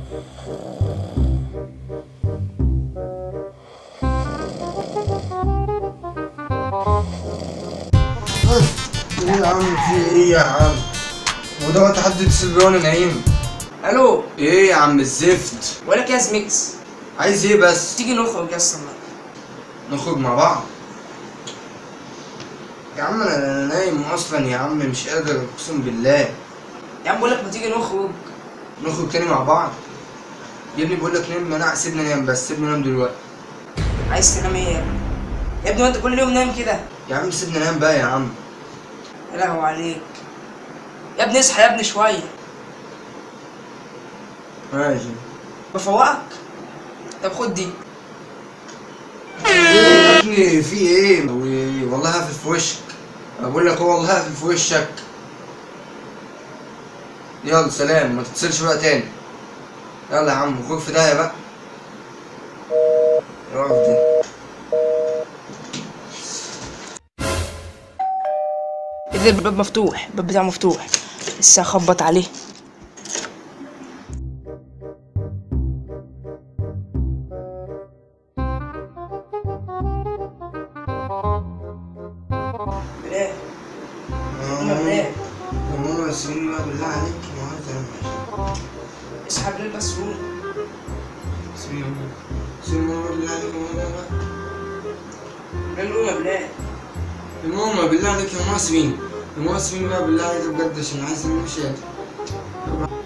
ايه يا عم، في ايه يا عم؟ هو ده وقت حد يتصل بيا وانا نايم؟ الو. ايه يا عم الزفت؟ بقول لك يا زميكس، عايز ايه بس؟ تيجي نخرج اصلا؟ نخرج مع بعض؟ يا عم انا نايم اصلا يا عم، مش قادر اقسم بالله. يا عم بقول لك ما تيجي نخرج. نخرج تاني مع بعض؟ يا ابني بقول لك نام، انا سيبني انام بس، سيبني انام دلوقتي. عايز تنام ايه يا ابني؟ يا ابني وانت كل يوم نايم كده؟ يا عم سيبني انام بقى يا عم. يا لهوي عليك يا ابني، اصحى يا ابني شويه. ماشي. بفوقك. طب خد دي. ايه يا ابني في ايه؟ والله هقفل في وشك. بقول لك هو والله هقفل في وشك. يلا سلام، ما تتصلش بقى تاني. يلا يا عم خد في داهيه بقى. اقف دي. ايه ده؟ الباب مفتوح، الباب بتاعه مفتوح، لسه هخبط عليه. بلال. يا بلال. يا ماما سيبني بقى بالله عليك، ما عايز انام. اصحى بلال بس قوم. سيبني ماما بالله عليك يا ماما بقى. بلال قوم يا بلال. يا ماما بالله عليك يا ماما سيبيني. يا ماما سيبيني بقى بالله عليك بجد، عشان عايز انام مش قادر.